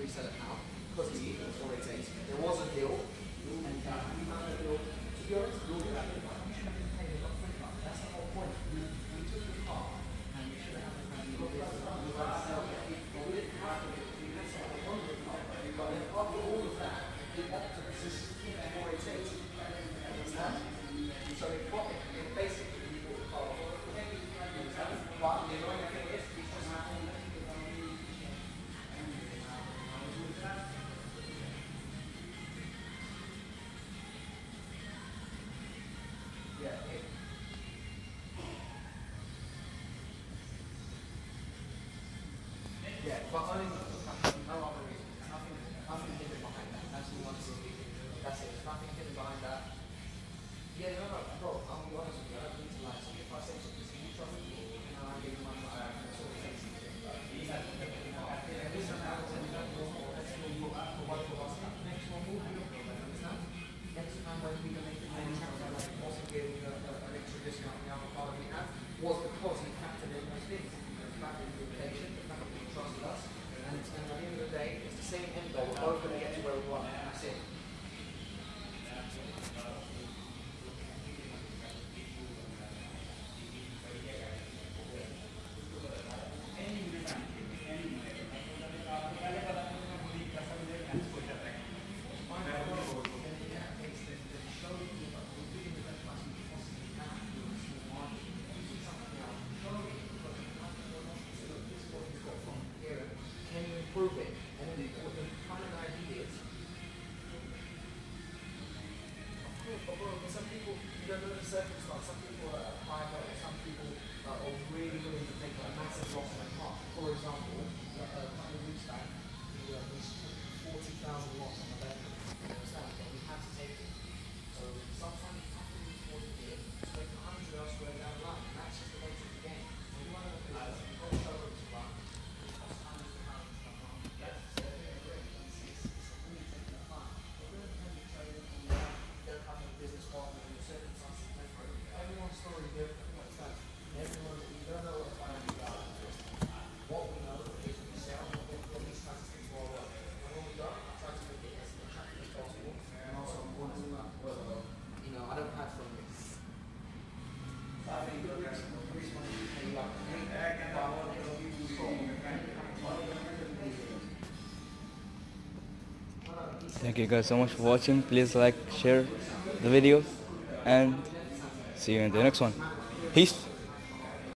resell it now because it's equal to 488. There was a deal, and we found a deal. To be honest, we all got it. That's the whole point. We took the car and we should have had the but we didn't have to. We had someone that wanted the car, but then after all of that, it opted to keep 488. Understand? So it got it basically we bought the car. But the annoying thing is, it's just yeah, but only no other reason. Nothing hidden behind that. That's the one thing. That's it. There's nothing hidden behind that. Yeah, no, bro, I'll be honest with you, I don't need to lie. So if I say something to you, trust me, and I give you money, I sort of say something. Listen, I will tell you that let's go for one for us. Next one, we'll do it, understand? Next time when we can make the money, like also giving an extra discount on the other car that we have, was because he factored in those things. The fact that the reputation, the fact that people trusted us, and at the end of the day, it's the same end goal. We're both going to get to where we want, and that's it. Prove it, and then what the kind of idea is, of course, but some people, you don't know the circumstance, some people are private, some people are really willing to take a massive loss on a car. For example, a couple of weeks back, we took 40,000 loss on the vehicle, you understand, but we had to take it. So sometimes you have to be forced to make 100 elsewhere down the line, and that's just the nature of the game. When you run a business, you've got a showroom to run, it costs hundreds of pounds to run. Everyone's story is different. Everyone, you don't know what what we know is we sell, what we try to stick to our work. And when we go, I try to make it as attractive as possible. And also I'm honest about well, you know, I don't hide from this. So I think the reason why you pay up to me, but I want to go Thank you guys so much for watching. Please like, share the video, and see you in the next one. Peace.